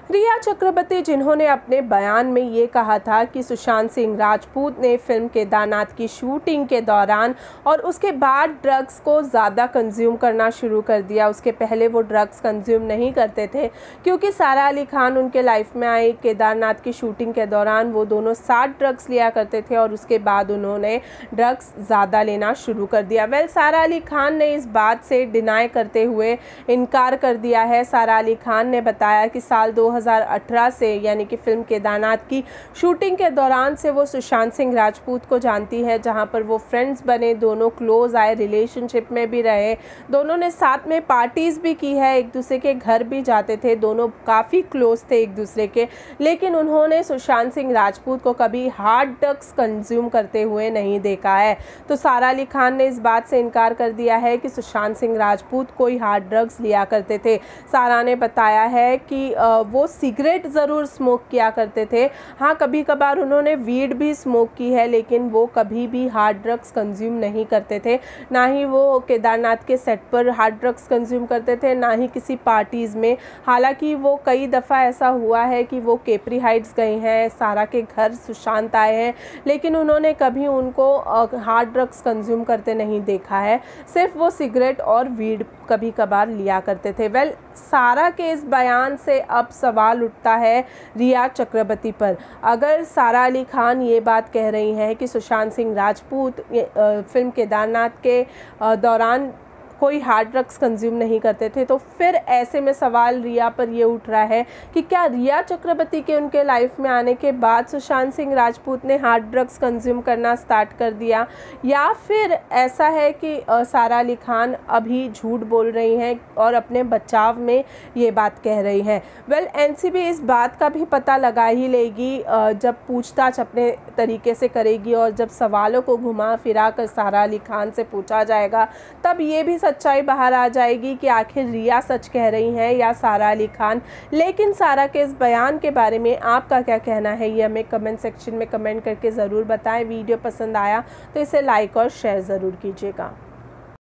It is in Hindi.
रिया चक्रवर्ती, जिन्होंने अपने बयान में ये कहा था कि सुशांत सिंह राजपूत ने फिल्म केदारनाथ की शूटिंग के दौरान और उसके बाद ड्रग्स को ज़्यादा कंज्यूम करना शुरू कर दिया। उसके पहले वो ड्रग्स कंज्यूम नहीं करते थे, क्योंकि सारा अली खान उनके लाइफ में आए। केदारनाथ की शूटिंग के दौरान वो दोनों साथ ड्रग्स लिया करते थे और उसके बाद उन्होंने ड्रग्स ज़्यादा लेना शुरू कर दिया। सारा अली खान ने इस बात से डिनाई करते हुए इनकार कर दिया है। सारा अली खान ने बताया कि साल 2018 से, यानी कि फिल्म केदारनाथ की शूटिंग के दौरान से वो सुशांत सिंह राजपूत को जानती है, जहां पर वो फ्रेंड्स बने, दोनों क्लोज आए, रिलेशनशिप में भी रहे, दोनों ने साथ में पार्टीज भी की है, एक दूसरे के घर भी जाते थे, दोनों काफ़ी क्लोज थे एक दूसरे के। लेकिन उन्होंने सुशांत सिंह राजपूत को कभी हार्ड ड्रग्स कंज्यूम करते हुए नहीं देखा है। तो सारा अली खान ने इस बात से इनकार कर दिया है कि सुशांत सिंह राजपूत कोई हार्ड ड्रग्स लिया करते थे। सारा ने बताया है कि वो सिगरेट ज़रूर स्मोक किया करते थे। हाँ, कभी कभार उन्होंने वीड भी स्मोक की है, लेकिन वो कभी भी हार्ड ड्रग्स कंज्यूम नहीं करते थे। ना ही वो केदारनाथ के सेट पर हार्ड ड्रग्स कंज्यूम करते थे, ना ही किसी पार्टीज़ में। हालांकि वो कई दफ़ा ऐसा हुआ है कि वो केपरी हाइट्स गए हैं, सारा के घर सुशांत आए हैं, लेकिन उन्होंने कभी उनको हार्ड ड्रग्स कंज्यूम करते नहीं देखा है। सिर्फ वो सिगरेट और वीड कभी कभार लिया करते थे। सारा के इस बयान से अब सवाल उठता है रिया चक्रवर्ती पर। अगर सारा अली खान ये बात कह रही हैं कि सुशांत सिंह राजपूत फिल्म केदारनाथ के दौरान कोई हार्ड ड्रग्स कंज्यूम नहीं करते थे, तो फिर ऐसे में सवाल रिया पर ये उठ रहा है कि क्या रिया चक्रवर्ती के उनके लाइफ में आने के बाद सुशांत सिंह राजपूत ने हार्ड ड्रग्स कंज्यूम करना स्टार्ट कर दिया, या फिर ऐसा है कि सारा अली खान अभी झूठ बोल रही हैं और अपने बचाव में ये बात कह रही हैं। एनसीबी इस बात का भी पता लगा ही लेगी जब पूछताछ अपने तरीके से करेगी और जब सवालों को घुमा फिरा कर सारा अली खान से पूछा जाएगा, तब ये भी सच्चाई बाहर आ जाएगी कि आखिर रिया सच कह रही हैं या सारा अली खान। लेकिन सारा के इस बयान के बारे में आपका क्या कहना है, ये हमें कमेंट सेक्शन में कमेंट करके ज़रूर बताएं। वीडियो पसंद आया तो इसे लाइक और शेयर ज़रूर कीजिएगा।